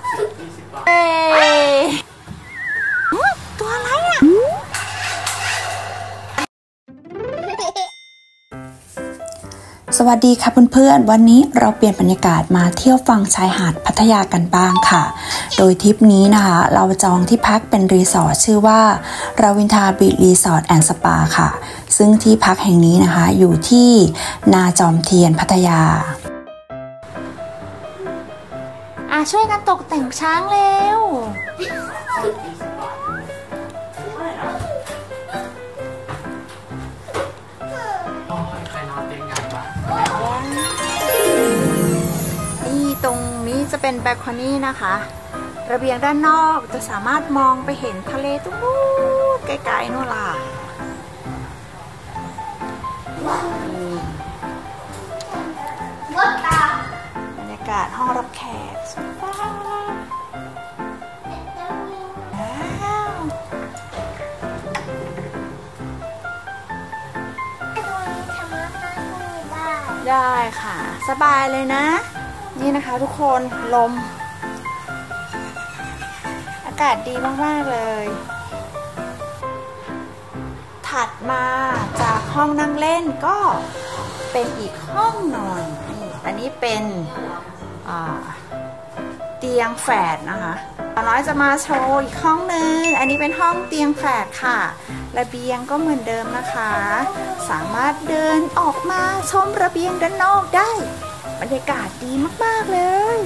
เอ้ตัวอะไรอ่ะสวัสดีค่ะเพื่อนๆวันนี้เราเปลี่ยนบรรยากาศมาเที่ยวฝั่งชายหาดพัทยากันบ้างค่ะโดยทริปนี้นะคะเราจองที่พักเป็นรีสอร์ทชื่อว่าราวินทาบีชรีสอร์ทแอนด์สปาค่ะซึ่งที่พักแห่งนี้นะคะอยู่ที่นาจอมเทียนพัทยาช่วยกันตกแต่งช้างเร็วนี่ตรงนี้จะเป็นแบลคอนี่นะคะระเบียงด้านนอกจะสามารถมองไปเห็นทะเลตรงนู้นไกลๆนู่นล่ะบรรยากาศห้องรับแขกสบายได้ค่ะสบายเลยนะนี่นะคะทุกคนลมอากาศดีมากๆเลยถัดมาจากห้องนั่งเล่นก็เป็นอีกห้องนอนอันนี้เป็นเตียงแฝดนะคะน้อยจะมาโชว์อีกห้องนึงอันนี้เป็นห้องเตียงแฝดค่ะระเบียงก็เหมือนเดิมนะคะสามารถเดินออกมาชมระเบียงด้านนอกได้บรรยากาศดีมากๆเลย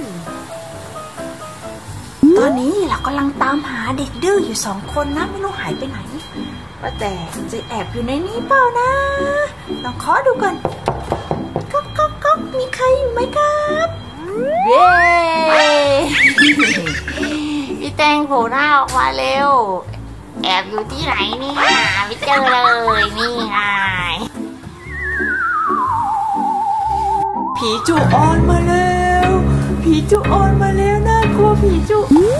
ตอนนี้เรากำลังตามหาเด็กดื้ออยู่2 คนนะไม่รู้หายไปไหนว่าแต่จะแอบอยู่ในนี้เปล่านะลองเคาะดูก่อนก๊อกมีใครอยู่ไหมครับเย้พี่แตงโผล่หน้าออกมาเร็วแอบอยู่ที่ไหนนี่หาไม่เจอเลยนี่ไงผีจุออนมาแล้วผีจุออนมาแล้วน่ากลัวผีจุ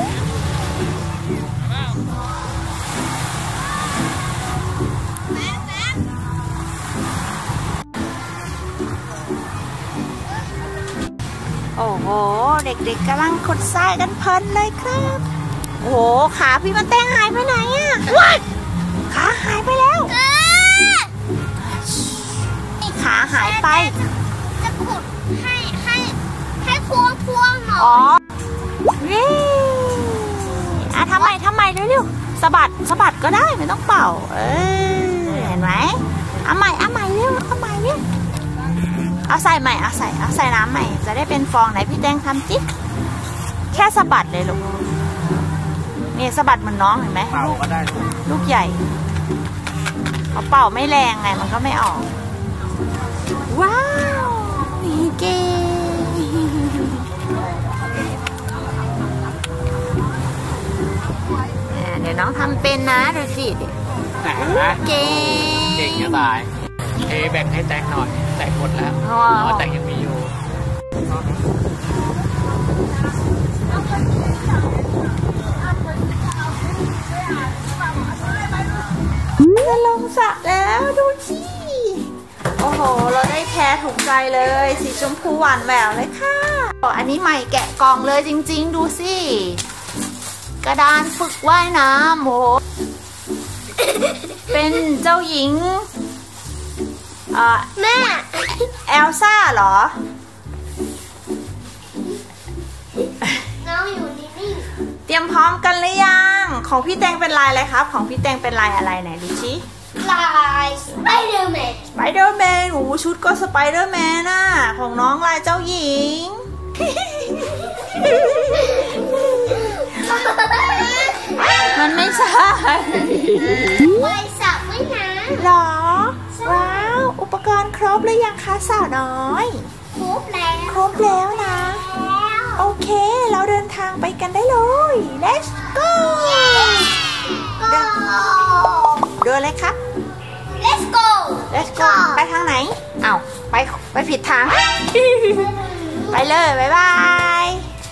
โอ้โหเด็กๆกำลังขุดทรายกันเพลินเลยครับโอ้โหขาพี่มันแตงหายไปไหนอ่ะขาหายไปแล้วนี่ขาหายไปจะขุดให้พวงหน่อยอ๋อนี่ทำไมเร็วๆสะบัดก็ได้ไม่ต้องเป่าเห็นไหมเอาใหม่เร็วเอาใส่ใหม่เอาใส่น้ำใหม่จะได้เป็นฟองไหนพี่แตงทำจิ๊กแค่สะบัดเลยลูกนี่สะบัดเหมือนน้องเห็นไหมเป่าก็ได้ลูกใหญ่เขาเป่าไม่แรงไงมันก็ไม่ออกว้าวนี่เก๋เดี๋ยวน้องทำเป็นนะดูสิเก่งจะตายแบ่งให้แตงหน่อยแตงหมดแล้วแตงยังมีอยู่จะลงสระแล้วดูสิโอ้โหเราได้แพรถูกใจเลยสีชมพูหวานแหววเลยค่ะอันนี้ใหม่แกะกล่องเลยจริงๆดูสิกระดานฝึกว่ายน้ำโหเป็นเจ้าหญิงแม่เอลซ่าเหรอน้องอยู่นิ่งๆเตรียมพร้อมกันหรือยังของพี่แตงเป็นลายอะไรครับของพี่แตงเป็นลายอะไรไหนดูชิลายสไปเดอร์แมนโอ้ชุดก็สไปเดอร์แมนน่ะของน้องลายเจ้าหญิงมันไม่ใช่ว่ายสระว่ายน้ำหรอว้าวอุปกรณ์ครบหรือยังคะสาวน้อยครบแล้วนะโอเคเราเดินทางไปกันได้เลย let's go เดินเลยครับ let's go ไปทางไหนอ้าวไปผิดทางไปเลยบ๊ายบาย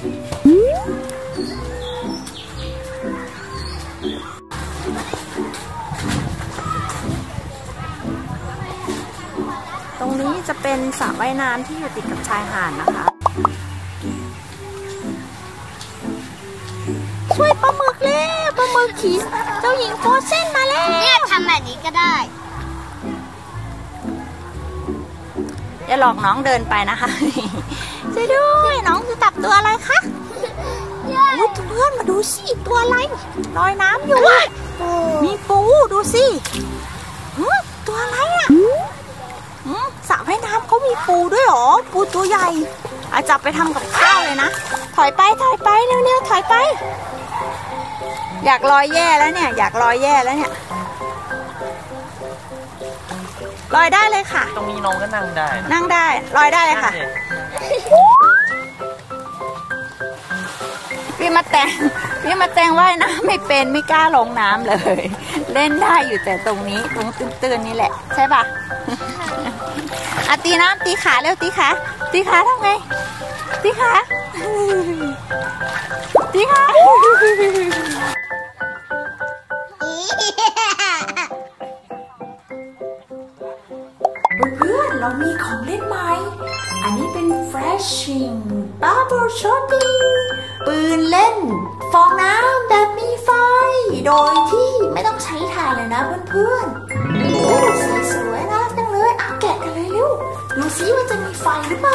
ตรงนี้จะเป็นสระว่ายน้ำที่อยู่ติดกับชายหาดนะคะช่วยปลาหมึกแล้วปลาหมึกขี่เจ้าหญิงโฟเซนมาแล้วเนี่ยทำแบบนี้ก็ได้อย่าหลอกน้องเดินไปนะคะช่วยด้วยน้องจะจับตัวอะไรคะอุ้ยเพื่อนมาดูสิตัวอะไรลอยน้ำอยู่มีปูดูสิตัวอะไรอ่ะสระว่ายน้ำเขามีปูด้วยหรอปูตัวใหญ่อาจจะไปทำกับข้าวเลยนะถอยไปเร็วๆถอยไปอยากลอยแย่แล้วเนี่ยอยากลอยแย่แล้วเนี่ยลอยได้เลยค่ะตรงนี้น้องก็นั่งได้นั่งได้ลอยได้เลยค่ะพี่มาแตงว่ายน้ำไม่เป็นไม่กล้าลงน้ำเลยเล่นได้อยู่แต่ตรงนี้ตรงตื้นๆนี่แหละใช่ปะตีน้ำตีขาเร็วตีขาทำไงตีขาเพื่อนเรามีของเล่นใหม่อันนี้เป็น Flashing Bubble Shooting ปืนเล่นฟองน้ำแบบมีไฟโดยที่ไม่ต้องใช้ถ่านเลยนะเพื่อนๆโอ้สีสวยน่ารักจังเลยแกะกันเลยเร็วดูซิว่าจะมีไฟหรือเปล่า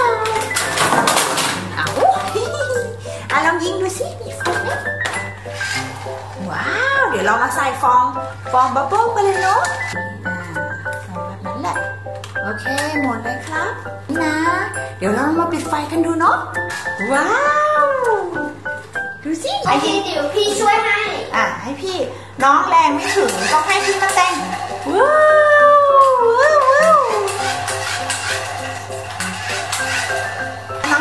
ลองยิงดูซิมีไฟไหมว้าวเดี๋ยวเรามาใส่ฟองบับเบิ้ลไปเลยเนาะแบบนั้นแหละโอเคหมดเลยครับนี่นะเดี๋ยวเรามาปิดไฟกันดูเนาะว้าวดูสิเดี๋ยวพี่ช่วยให้ให้พี่น้องแรงไม่ถึงต้องให้พี่มาแต่งว้าวน้อง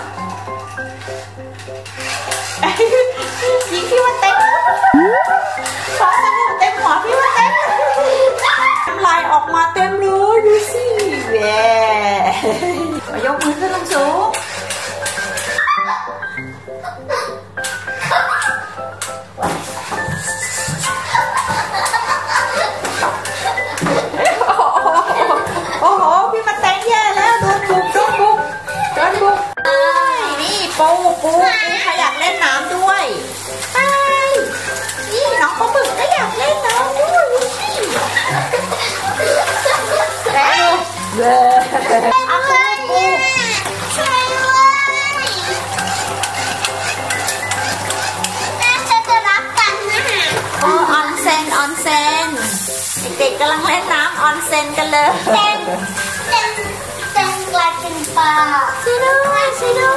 ยิงพี่มาแต่งฟองสบู่เต็มหัวพี่มาแต่งน้ำลายออกมาเต็มเลยดูสิแย่ยกมือขึ้นสูงโอ้โหพี่มาแต่งแย่แล้วโดนบุกนี่ปูใครอยากเล่นน้ำด้วยนี่น้องปลาหมึกก็อยากเล่นน้ำด้วยดูสิเอาเลยช่วยด้วยแม่จะรับกันนะฮะออนเซนเด็กๆกำลังเล่นน้ำออนเซนกันเลยเต้นกลายเป็นปลาช่วยด้วย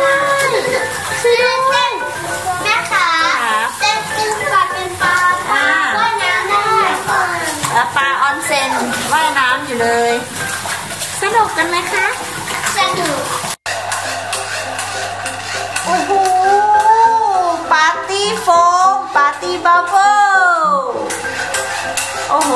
แม่ขาเต้นกลายเป็นปลาว่ายน้ำได้ปลาออนเซนว่ายน้ำอยู่เลยสนุกกันไหมคะสนุกโอ้โหปาร์ตี้โฟมปาร์ตี้บับเบิ้ลโอ้โห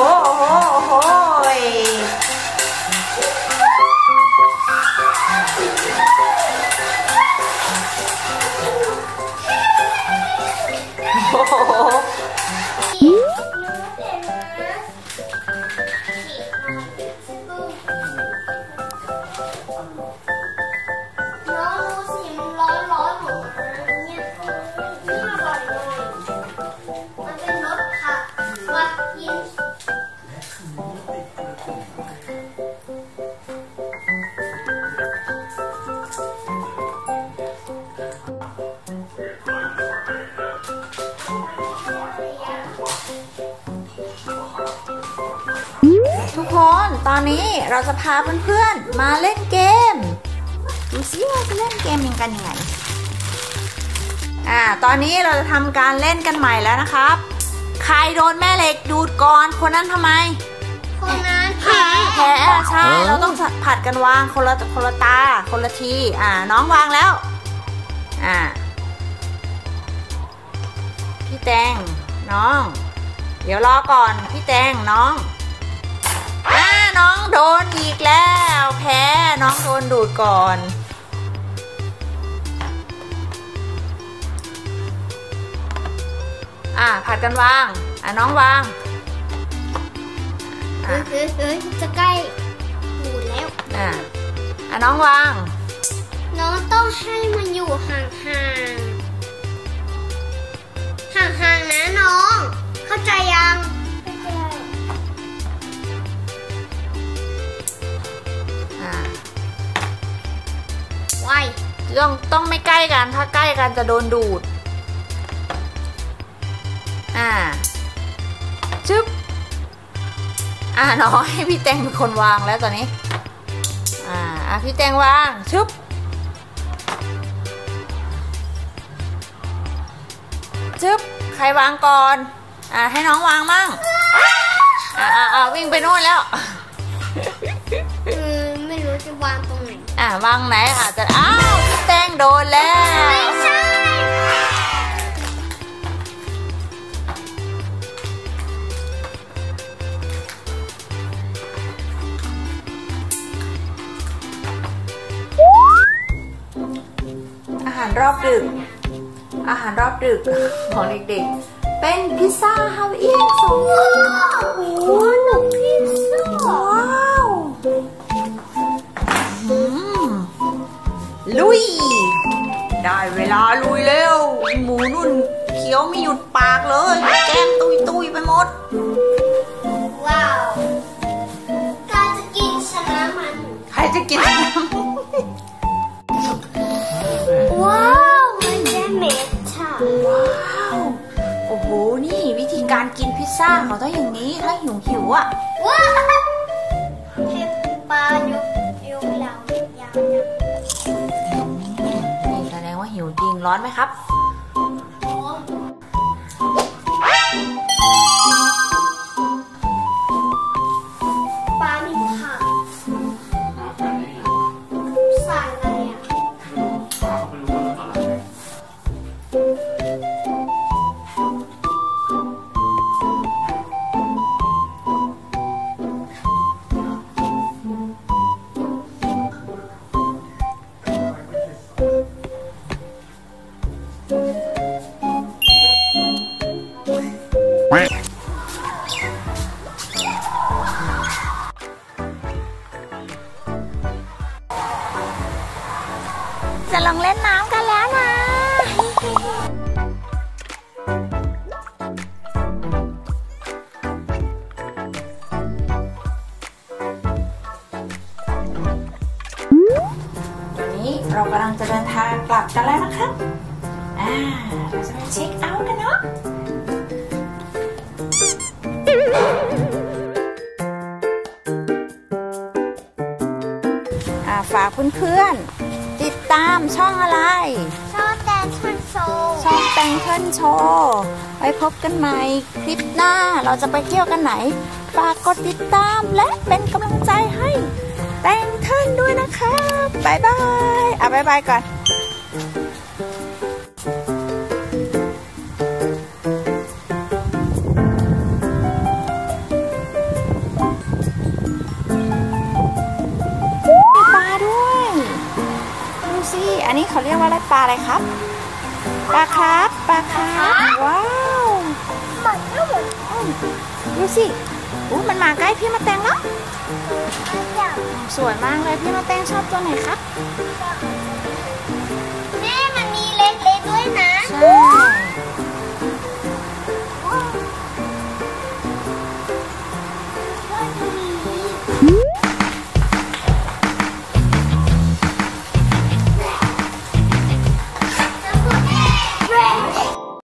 ทุกคนตอนนี้เราจะพาเพื่อนๆมาเล่นเกมดูซิว่าจะเล่นเกมยังไงตอนนี้เราจะทำการเล่นกันใหม่แล้วนะครับใครโดนแม่เหล็กดูดก่อนคนนั้นทำไมคนนั้นแพ้ใช่เราต้องผัดกันวางคนละตาคนละทีน้องวางแล้วพี่แตงน้องเดี๋ยวรอก่อนพี่แตงน้องน้องโดนอีกแล้วแพ้น้องโดนดูดก่อนผัดกันวางน้องวางจะใกล้ดูดแล้วน้องวางน้องต้องให้มันอยู่ห่างห่างๆนะน้อง เข้าใจยังไว้ต้องไม่ใกล้กันถ้าใกล้กันจะโดนดูดชึบน้องให้พี่แตงเป็นคนวางแล้วตอนนี้พี่แตงวางชึบใครวางก่อนให้น้องวางมั่งวิ่งไปโน่นแล้วไม่รู้จะวางตรงไหนวางไหนจะพี่แตงโดนแล้วไม่ใช่อาหารรอบดึกของเด็กๆเป็นพิซซ่าฮาวายเอียน2 ว้าวพิซซ่าว้าวลุยได้เวลาลุยแล้วหมูนุ่นเคี้ยวไม่หยุดปากเลยแก้มตุยไปหมดว้าวใครจะกินชนะมันว้าวมันจะเม็ดค่ะว้าวโอ้โหนี่วิธีการกินพิซซ่าเขาต้องอย่างนี้ถ้าหิวว้าวเทปลายกเรายาวนี่แสดงว่าหิวจริงร้อนไหมครับปลามีผักใส่อะไรจะลงเล่นน้ำกันแล้วนะตอนนี้เรากำลังจะเดินทางกลับกันแล้วนะครับเราจะไปเช็คเอาท์กันเนาะฝากเพื่อนๆติดตามช่องอะไรช่องแตงเทิลโชว์ไว้พบกันใหม่คลิปหน้าเราจะไปเที่ยวกันไหนฝากกดติดตามและเป็นกำลังใจให้แตงเทิลด้วยนะครับบ๊ายบายบ๊ายบายก่อนอันนี้เขาเรียกว่าอะไรปลาอะไรครับปลาครับว้าวดูสิมันมาใกล้พี่มาแตงแล้วสวยมากเลยพี่มาแตงชอบตัวไหนครับ